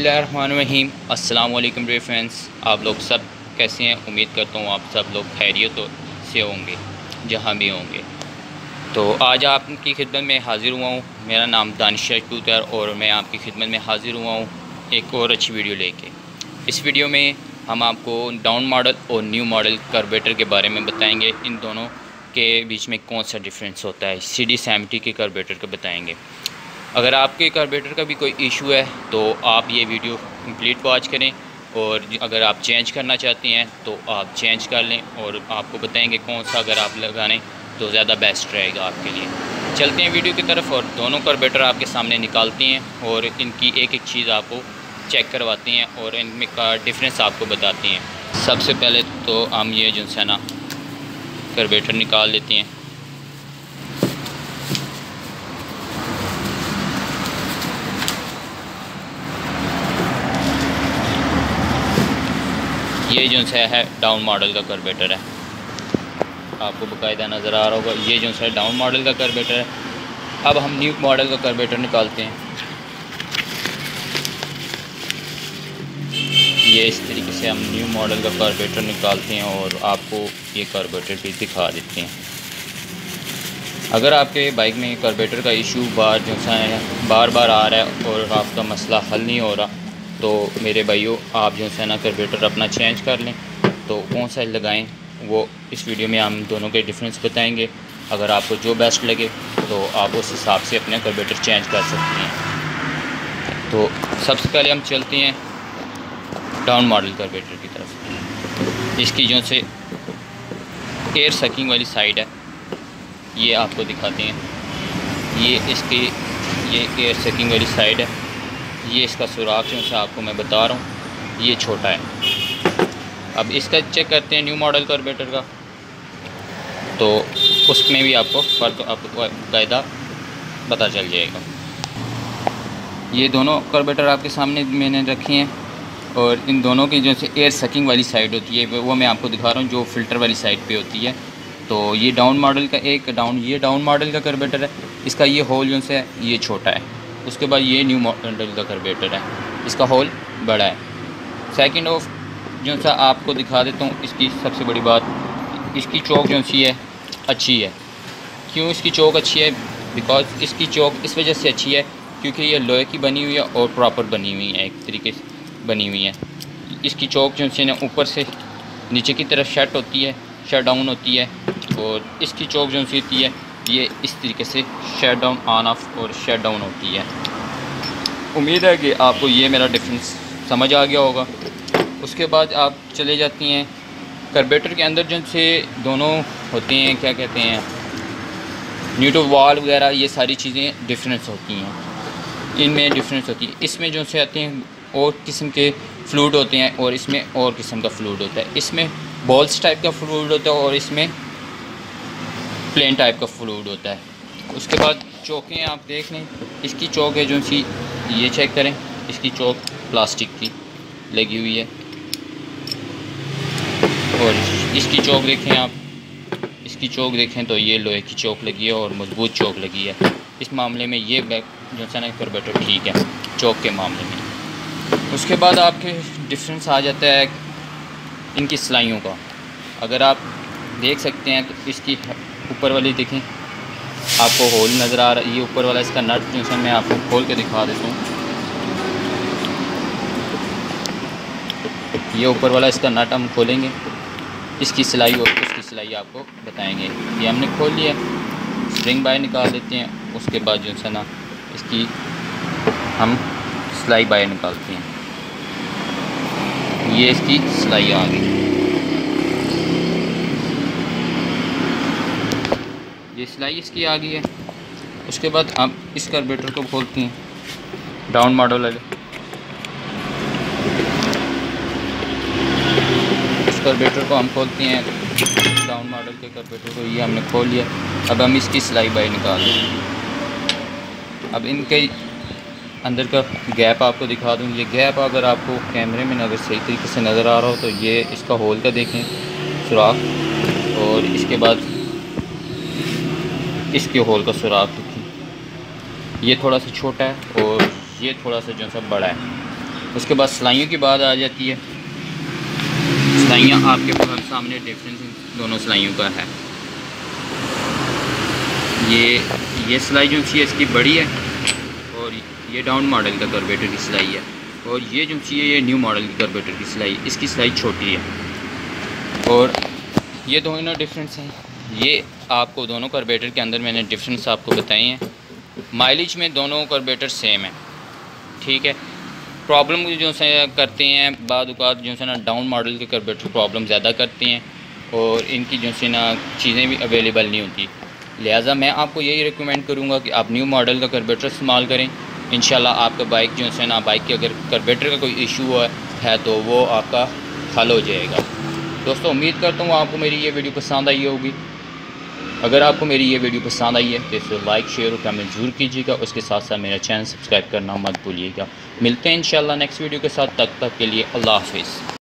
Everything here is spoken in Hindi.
बिस्मिल्लाहिर्रहमानिर्रहीम। अस्सलाम वालेकुम डियर फ्रेंड्स, आप लोग सब कैसे हैं? उम्मीद करता हूँ आप सब लोग खैरियत से होंगे जहाँ भी होंगे। तो आज आपकी खिदमत में हाज़िर हुआ हूँ। मेरा नाम दानिश है और मैं आपकी खिदमत में हाज़िर हुआ हूँ एक और अच्छी वीडियो लेके। इस वीडियो में हम आपको डाउन मॉडल और न्यू मॉडल कार्बोरेटर के बारे में बताएंगे। इन दोनों के बीच में कौन सा डिफरेंस होता है, CD70 के कार्बोरेटर को बताएंगे। अगर आपके कार्बोरेटर का भी कोई इशू है तो आप ये वीडियो कंप्लीट वॉच करें, और अगर आप चेंज करना चाहते हैं तो आप चेंज कर लें, और आपको बताएंगे कौन सा अगर आप लगाने तो ज़्यादा बेस्ट रहेगा आपके लिए। चलते हैं वीडियो की तरफ और दोनों कार्बोरेटर आपके सामने निकालते हैं और इनकी एक एक चीज़ आपको चेक करवाते हैं और इनमें का डिफरेंस आपको बताते हैं। सबसे पहले तो हम ये जो है ना कार्बोरेटर निकाल लेते हैं। ये जो है डाउन मॉडल का कार्बोरेटर है, आपको बाकायदा नज़र आ रहा होगा। ये जो है डाउन मॉडल का कार्बोरेटर है। अब हम न्यू मॉडल का कार्बोरेटर निकालते हैं। ये इस तरीके से हम न्यू मॉडल का कार्बोरेटर निकालते हैं और आपको ये कार्बोरेटर भी दिखा देते हैं। अगर आपके बाइक में कार्बोरेटर का इशू बार बार आ रहा है और आपका मसला हल नहीं हो रहा, तो मेरे भाइयों आप जो है ना कार्बोरेटर अपना चेंज कर लें। तो कौन सा लगाएं वो इस वीडियो में हम दोनों के डिफरेंस बताएंगे। अगर आपको जो बेस्ट लगे तो आप उस हिसाब से अपने कार्बोरेटर चेंज कर सकते हैं। तो सबसे पहले हम चलते हैं डाउन मॉडल कार्बोरेटर की तरफ। इसकी जो से एयर सकिंग वाली साइड है ये आपको दिखाते हैं। ये इसकी ये एयर सकिंग वाली साइड है। ये इसका सुराख जो से आपको मैं बता रहा हूँ ये छोटा है। अब इसका चेक करते हैं न्यू मॉडल कार्बोरेटर का, तो उसमें भी आपको फ़र्क आपको कायदा पता चल जाएगा। ये दोनों कार्बोरेटर आपके सामने मैंने रखे हैं और इन दोनों की जो से एयर सकिंग वाली साइड होती है वो मैं आपको दिखा रहा हूँ, जो फ़िल्टर वाली साइड पे होती है। तो ये डाउन मॉडल का ये डाउन मॉडल का कार्बोरेटर है। इसका ये होल जो से ये छोटा है। उसके बाद ये न्यू मॉडल का कार्बोरेटर है, इसका होल बड़ा है। सेकंड ऑफ जो सा आपको दिखा देता हूँ, इसकी सबसे बड़ी बात इसकी चौक जो सी है अच्छी है। क्यों इसकी चौक अच्छी है? बिकॉज इसकी चौक इस वजह से अच्छी है क्योंकि ये लोहे की बनी हुई है और प्रॉपर बनी हुई है, एक तरीके से बनी हुई है। इसकी चौक जो सी ना ऊपर से नीचे की तरफ शट डाउन होती है, और इसकी चौक जो सी होती है ये इस तरीके से शट डाउन ऑन ऑफ और शट डाउन होती है। उम्मीद है कि आपको ये मेरा डिफरेंस समझ आ गया होगा। उसके बाद आप चले जाती हैं कार्बोरेटर के अंदर जो से दोनों होते हैं, क्या कहते हैं, न्यूट्रल वाल्व वगैरह, ये सारी चीज़ें डिफरेंस होती हैं, इनमें डिफरेंस होती है। इसमें जो से आते हैं और किस्म के फ्लूइड होते हैं और इसमें और किस्म का फ्लूइड होता है। इसमें बॉल्स टाइप का फ्लूइड होता है और इसमें प्लेन टाइप का फ्लूइड होता है। उसके बाद चौकें आप देख लें, इसकी चौक है जो सी ये चेक करें, इसकी चौक प्लास्टिक की लगी हुई है और इसकी चौक देखें आप, इसकी चौक देखें तो ये लोहे की चौक लगी है और मजबूत चौक लगी है। इस मामले में ये बैग जो है ना कार्बोरेटर ठीक है चौक के मामले में। उसके बाद आपके डिफरेंस आ जाता है इनकी सिलाइयों का। अगर आप देख सकते हैं तो इसकी ऊपर वाली देखें, आपको होल नज़र आ रहा है। ये ऊपर वाला इसका नट जो है मैं आपको खोल के दिखा देता हूँ। ये ऊपर वाला इसका नट हम खोलेंगे, इसकी सिलाई और उसकी सिलाई आपको बताएंगे। ये हमने खोल लिया, स्प्रिंग बाय निकाल देते हैं। उसके बाद जो है ना इसकी हम सिलाई बाय निकालते हैं। ये इसकी सिलाई आ गई, ये सिलाई इसकी आ गई है। उसके बाद हम इस कार्बोरेटर को खोलते हैं डाउन मॉडल वाले। इस कार्बोरेटर को हम खोलते हैं डाउन मॉडल के कार्बोरेटर को, ये हमने खोल लिया। अब हम इसकी सिलाई बाय निकाल दें। अब इनके अंदर का गैप आपको दिखा दूँ। ये गैप अगर आपको कैमरे में अगर सही तरीके से नज़र आ रहा हो तो ये इसका होल का देखें सुराख, और इसके बाद इसके होल का सुराख देखें। ये थोड़ा सा छोटा है और ये थोड़ा सा जो सा बड़ा है। उसके बाद सिलाइयों की बात आ जाती है। सिलाइयाँ आपके पास सामने डिफरेंस दोनों सिलाइयों का है। ये सिलाई जो चाहिए इसकी बड़ी है और ये डाउन मॉडल का कार्बोरेटर की सिलाई है, और ये जो चाहिए ये न्यू मॉडल की कार्बोरेटर की सिलाई, इसकी सिलाई छोटी है। और ये दोनों डिफरेंस हैं। ये आपको दोनों कार्बोरेटर के अंदर मैंने डिफरेंस आपको बताए हैं। माइलेज में दोनों कार्बोरेटर सेम है, ठीक है। प्रॉब्लम जो से करते हैं बाद औक़ात जो से ना डाउन मॉडल के कार्बोरेटर प्रॉब्लम ज़्यादा करते हैं और इनकी जो से ना चीज़ें भी अवेलेबल नहीं होती। लिहाजा मैं आपको यही रिकमेंड करूँगा कि आप न्यू मॉडल का कार्बोरेटर इस्तेमाल करें। इंशाल्लाह आपका बाइक जो है ना, बाइक के अगर कार्बोरेटर का कोई इशू है तो वो आपका हल हो जाएगा। दोस्तों उम्मीद करता हूँ आपको मेरी ये वीडियो पसंद आई होगी। अगर आपको मेरी ये वीडियो पसंद आई है तो इसे लाइक शेयर और कमेंट ज़रूर कीजिएगा। उसके साथ साथ मेरा चैनल सब्सक्राइब करना मत भूलिएगा। मिलते हैं इंशाल्लाह नेक्स्ट वीडियो के साथ, तब तक के लिए अल्लाह हाफिज़।